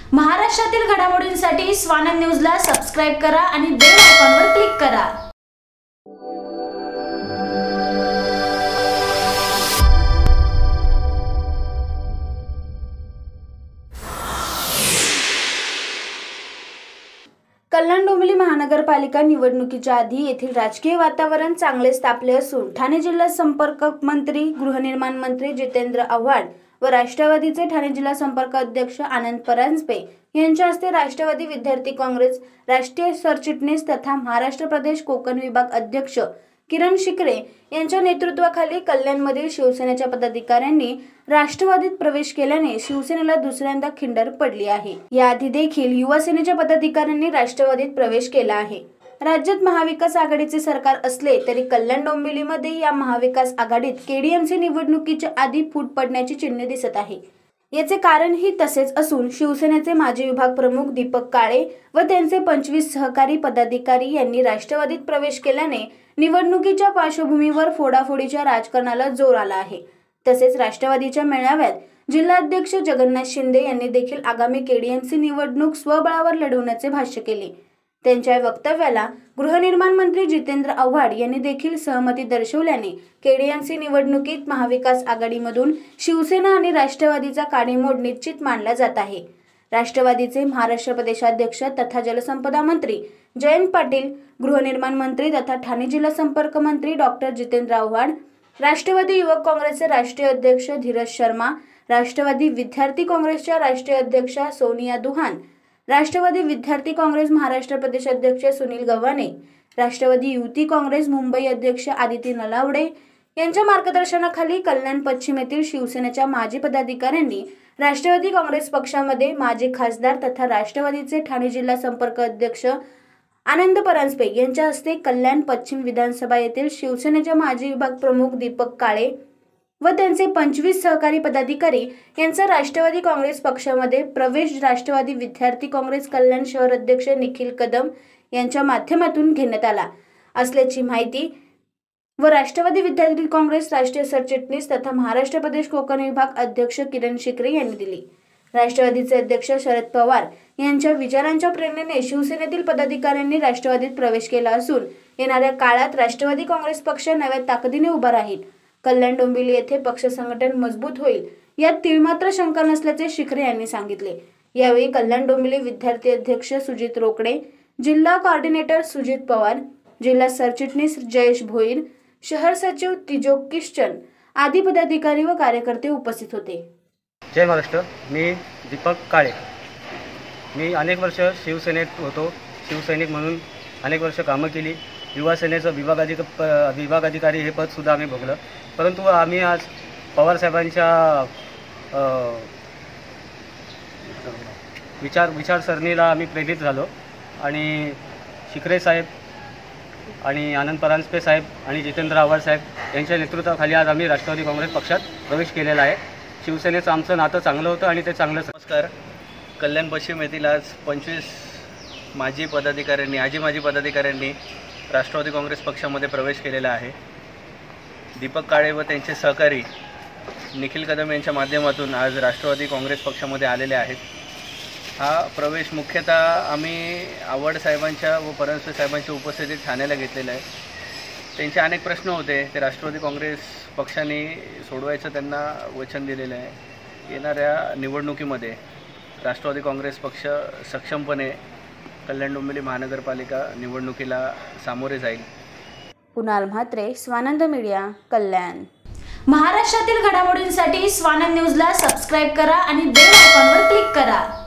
महाराष्ट्रातील घडामोडींसाठी स्वानंद न्यूजला सबस्क्राइब करा आणि बेल आयकॉनवर क्लिक करा। कल्याण डोंबिवली महानगरपालिका निवडणुकीच्या आधी येथील राजकीय वातावरण चांगलेच तापले असून ठाणे जिल्हा संपर्क मंत्री, गृहनिर्माण मंत्री जितेंद्र आव्हाड व राष्ट्रवादीचे ठाणे जिल्हा संपर्क अध्यक्ष आनंद परांजपे यांच्या हस्ते राष्ट्रवादी विद्यार्थी काँग्रेस राष्ट्रीय सरचिटणीस तथा महाराष्ट्र प्रदेश कोकण विभाग अध्यक्ष किरण शिकरे यांच्या नेतृत्वाखाली कल्याणमधील शिवसेनेच्या पदाधिकाऱ्यांनी राष्ट्रवादीत प्रवेश केल्याने शिवसेनेला दुसऱ्यांदा खिंडर पडली आहे। याआधी देखील युवा सेनेच्या पदाधिकाऱ्यांनी राष्ट्रवादीत प्रवेश केला आहे। राज्यात महाविकास आघाडीचे सरकार असले तरी कल्याण डोंबिवलीमध्ये या महाविकास आघाडीत केडीएमसी निवडणुकीच्या आधी फूट पडण्याची चिन्हे दिसत आहे। याचे कारणही तसेच असून शिवसेनेचे माजी विभाग प्रमुख दीपक काळे व त्यांचे 25 सहकारी पदाधिकारी यांनी राष्ट्रवादीत प्रवेश केल्याने निवडणुकीच्या पार्श्वभूमीवर फोडाफोडीच्या राजकारणाला जोर आला आहे। तसेच राष्ट्रवादीच्या मेळाव्यात जिल्हाध्यक्ष जगन्नाथ शिंदे यांनी देखील आगामी केडीएमसी निवडणूक स्वबळावर लढवण्याचे भाष्य केले। त्यांच्या वक्तव्याला गृहनिर्माण मंत्री जितेंद्र आव्हाड यांनी देखील सहमती दर्शवल्याने केडीएमसी निवडणुकीत महाविकास आघाडीमधून शिवसेना आणि राष्ट्रवादीचा काडीमोड निश्चित मानला जात आहे। राष्ट्रवादीचे महाराष्ट्र प्रदेशाध्यक्ष तथा जलसंपदा मंत्री जयंत पाटील, गृहनिर्माण मंत्री तथा ठाणे जिल्हा संपर्क मंत्री डॉक्टर जितेंद्र आव्हाड, राष्ट्रवादी युवक काँग्रेसचे राष्ट्रीय अध्यक्ष धीरज शर्मा, राष्ट्रवादी विद्यार्थी काँग्रेसच्या राष्ट्रीय अध्यक्षा सोनिया दुहान, राष्ट्रवादी विद्यार्थी काँग्रेस महाराष्ट्र प्रदेश अध्यक्ष सुनील गव्हाणे, राष्ट्रवादी युवती काँग्रेस मुंबई अध्यक्ष आदिती नलावडे यांच्या मार्गदर्शनाखाली कल्याण पश्चिम येथील शिवसेनेच्या माजी पदाधिकाऱ्यांनी राष्ट्रवादी काँग्रेस पक्षामध्ये माजी खासदार तथा राष्ट्रवादीचे ठाणे जिल्हा संपर्क अध्यक्ष आनंद परांजपे यांच्या हस्ते कल्याण पश्चिम विधानसभा येथील शिवसेनेच्या माजी विभाग प्रमुख दीपक काळे व त्यांचे 25 सहकारी पदाधिकारी यांचा राष्ट्रवादी काँग्रेस पक्षामध्ये प्रवेश राष्ट्रवादी विद्यार्थी काँग्रेस कल्याण शहर अध्यक्ष निखिल कदम यांच्या माध्यमातून घेण्यात आला असल्याची माहिती व राष्ट्रवादी विद्यार्थी काँग्रेस राष्ट्रीय सरचिटणीस तथा महाराष्ट्र प्रदेश कोकण विभाग अध्यक्ष किरण शिकरे यांनी दिली। राष्ट्रवादीचे अध्यक्ष शरद पवार यांच्या विचारांच्या प्रेरणेने शिवसेनेतील पदाधिकाऱ्यांनी राष्ट्रवादीत प्रवेश केला असून येणाऱ्या काळात राष्ट्रवादी काँग्रेस पक्ष नव्या ताकदीने उभा राहील। कल्याण डोंबिवली येथे पक्ष संघटन मजबूत होईल यात तीळमात्र शंका नसल्याचे शिखरे यांनी सांगितले। यावेळी कल्याण डोंबिवली विद्यार्थी अध्यक्ष सुजित रोकडे, जिल्हा कोऑर्डिनेटर सुजित पवार, जिल्हा सरचिटणीस जयेश भोईर, शहर सचिव तिजोक किश्चन आदी पदाधिकारी व कार्यकर्ते उपस्थित होते। जय महाराष्ट्र। मी दीपक काळे। मी अनेक वर्ष शिवसेनेत होतो। शिवसैनिक म्हणून अनेक वर्ष कामं केली। युवा सेनेचं विभागाधिकारी हे पद सुद्धा आम्ही भोगलं। परंतु आम्ही आज पवार साहेबांच्या विचारसरणीला आम्ही प्रेरित झालो आणि शिखरे साहेब आणि आनंद परांजपे साहेब आणि जितेंद्र आव्हाड साहेब यांच्या नेतृत्वाखाली आज आम्ही राष्ट्रवादी काँग्रेस पक्षात प्रवेश केलेला आहे। शिवसेनेचं आमचं नातं चांगलं होतं आणि ते चांगलं। नमस्कार। कल्याण पश्चिम येथील आज 25 माजी पदाधिकाऱ्यांनी राष्ट्रवादी काँग्रेस पक्षामध्ये प्रवेश केलेला आहे। दीपक काळे व त्यांचे सहकारी निखिल कदम यांच्या माध्यमातून आज राष्ट्रवादी काँग्रेस पक्षामध्ये आलेले आहेत। हा प्रवेश मुख्यतः आम्ही आव्हाड साहेबांच्या व परांजपे साहेबांच्या उपस्थितीत ठाण्याला घेतलेला आहे। त्यांचे अनेक प्रश्न होते, ते राष्ट्रवादी काँग्रेस पक्षाने सोडवायचं त्यांना वचन दिलेलं आहे। येणाऱ्या निवडणुकीमध्ये राष्ट्रवादी काँग्रेस पक्ष सक्षमपणे कल्याण डोंबिवली महानगरपालिका निवडणुकीला सामोरे जाईल। कुणाल म्हात्रे, स्वानंद मीडिया, कल्याण। महाराष्ट्रातील घडामोडींसाठी स्वानंद न्यूजला सबस्क्राइब करा आणि बेल आयकॉनवर क्लिक करा।